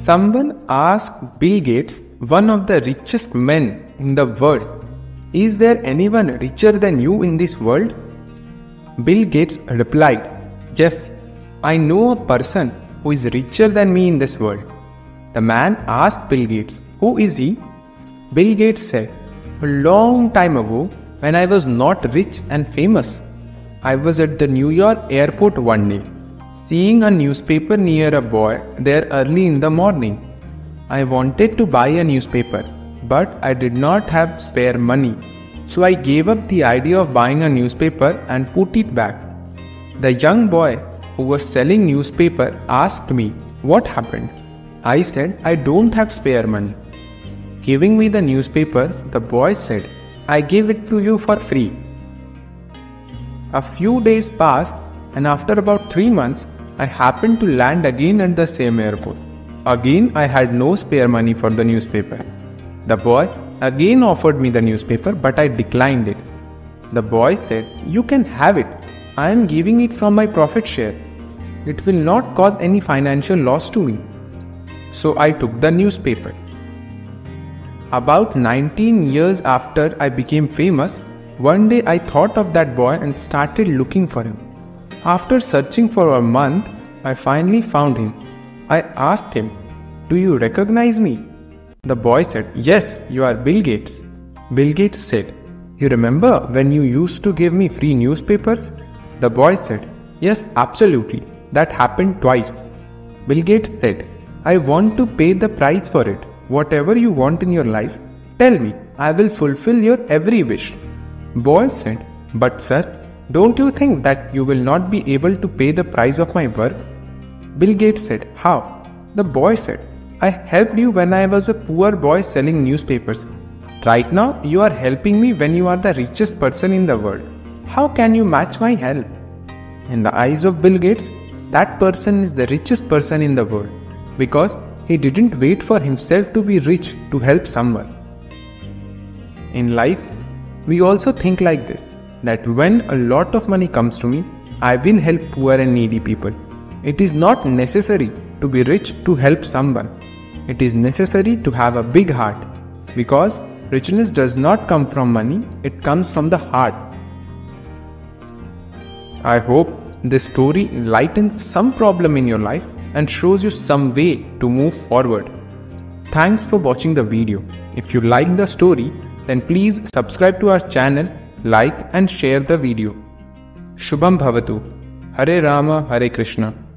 Someone asked Bill Gates, one of the richest men in the world, "Is there anyone richer than you in this world?" Bill Gates replied, "Yes, I know a person who is richer than me in this world." The man asked Bill Gates, "Who is he?" Bill Gates said, "A long time ago, when I was not rich and famous, I was at the New York airport one day, seeing a newspaper near a boy there early in the morning. I wanted to buy a newspaper, but I did not have spare money, so I gave up the idea of buying a newspaper and put it back. The young boy who was selling newspaper asked me what happened. I said, I don't have spare money. Giving me the newspaper, the boy said, I give it to you for free." A few days passed, and after about 3 months, I happened to land again at the same airport. Again, I had no spare money for the newspaper. The boy again offered me the newspaper, but I declined it. The boy said, "You can have it. I am giving it from my profit share. It will not cause any financial loss to me." So I took the newspaper. About 19 years after I became famous, one day I thought of that boy and started looking for him. After searching for a month, I finally found him. I asked him, "Do you recognize me?" The boy said, "Yes, you are Bill Gates." Bill Gates said, "You remember when you used to give me free newspapers?" The boy said, "Yes, absolutely. That happened twice." Bill Gates said, "I want to pay the price for it. Whatever you want in your life, tell me. I will fulfill your every wish." Boy said, "But sir, don't you think that you will not be able to pay the price of my work?" Bill Gates said, "How?" The boy said, "I helped you when I was a poor boy selling newspapers. Right now, you are helping me when you are the richest person in the world. How can you match my help?" In the eyes of Bill Gates, that person is the richest person in the world because he didn't wait for himself to be rich to help someone. In life, we also think like this, that when a lot of money comes to me, I will help poor and needy people. It is not necessary to be rich to help someone. It is necessary to have a big heart, because richness does not come from money, it comes from the heart. I hope this story enlightens some problem in your life and shows you some way to move forward. Thanks for watching the video. If you like the story, then please subscribe to our channel, like and share the video. Shubham Bhavatu. Hare Rama, Hare Krishna.